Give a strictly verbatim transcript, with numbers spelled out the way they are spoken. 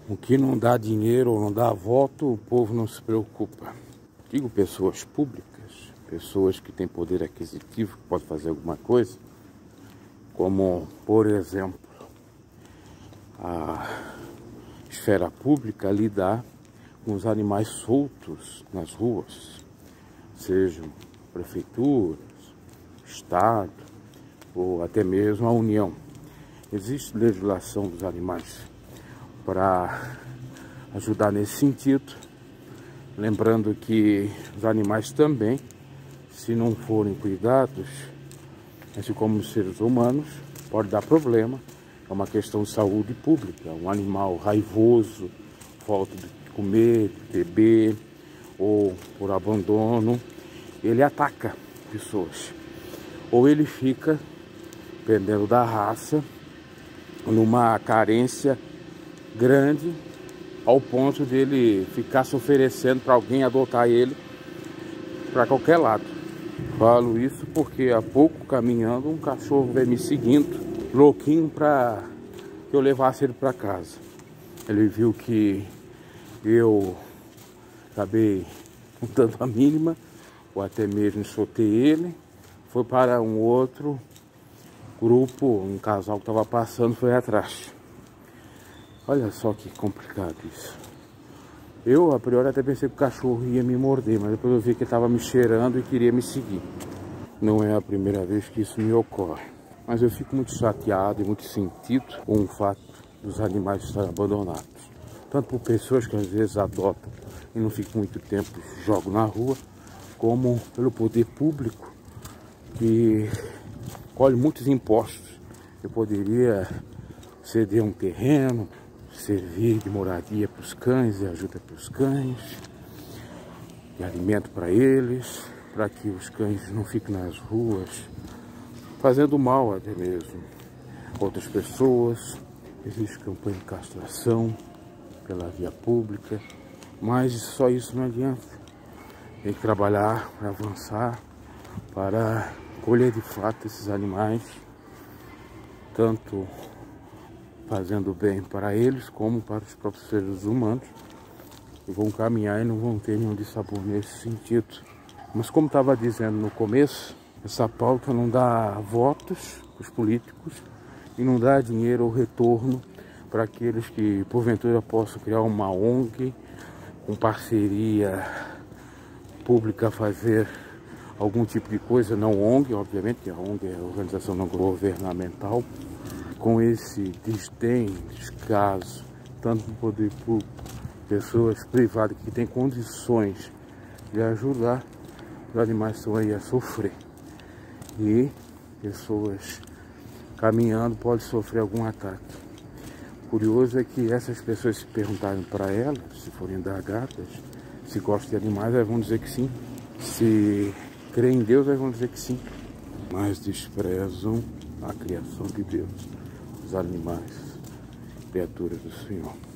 O que não dá dinheiro ou não dá voto, o povo não se preocupa. Digo pessoas públicas, pessoas que têm poder aquisitivo, que podem fazer alguma coisa, como, por exemplo, a esfera pública lidar com os animais soltos nas ruas, sejam prefeituras, Estado ou até mesmo a União. Existe legislação dos animais para ajudar nesse sentido, lembrando que os animais também, se não forem cuidados, assim como os seres humanos, pode dar problema. É uma questão de saúde pública. Um animal raivoso, falta de comer, de beber, ou por abandono, ele ataca pessoas. Ou ele fica, dependendo da raça, numa carência grande, ao ponto dele ficar se oferecendo para alguém adotar ele para qualquer lado. Falo isso porque há pouco, caminhando, um cachorro veio me seguindo, louquinho para que eu levasse ele para casa. Ele viu que eu acabei não dando a mínima, ou até mesmo soltei ele, foi para um outro grupo, um casal que estava passando, foi atrás. Olha só que complicado isso. Eu, a priori, até pensei que o cachorro ia me morder, mas depois eu vi que ele estava me cheirando e queria me seguir. Não é a primeira vez que isso me ocorre. Mas eu fico muito chateado e muito sentido com o fato dos animais estarem abandonados. Tanto por pessoas que às vezes adotam e não ficam muito tempo e jogam na rua, como pelo poder público, que colhe muitos impostos. Eu poderia ceder um terreno, servir de moradia para os cães e ajuda para os cães, de alimento para eles, para que os cães não fiquem nas ruas, fazendo mal até mesmo outras pessoas. Existe campanha de castração pela via pública, mas só isso não adianta. Tem que trabalhar para avançar, para colher de fato esses animais, tanto fazendo bem para eles como para os próprios seres humanos, que vão caminhar e não vão ter nenhum dissabor nesse sentido. Mas como estava dizendo no começo, essa pauta não dá votos para os políticos e não dá dinheiro ou retorno para aqueles que porventura possam criar uma O N G com parceria pública, fazer algum tipo de coisa, não O N G, obviamente, que a O N G é a organização não governamental, com esse desdém, descaso, tanto do poder público, pessoas privadas que têm condições de ajudar, os animais estão aí a sofrer. E pessoas caminhando podem sofrer algum ataque. O curioso é que essas pessoas, se perguntarem para elas, se forem indagadas, se gostam de animais, elas vão dizer que sim. Se creem em Deus, elas vão dizer que sim. Mas desprezam a criação de Deus, os animais, criaturas do Senhor.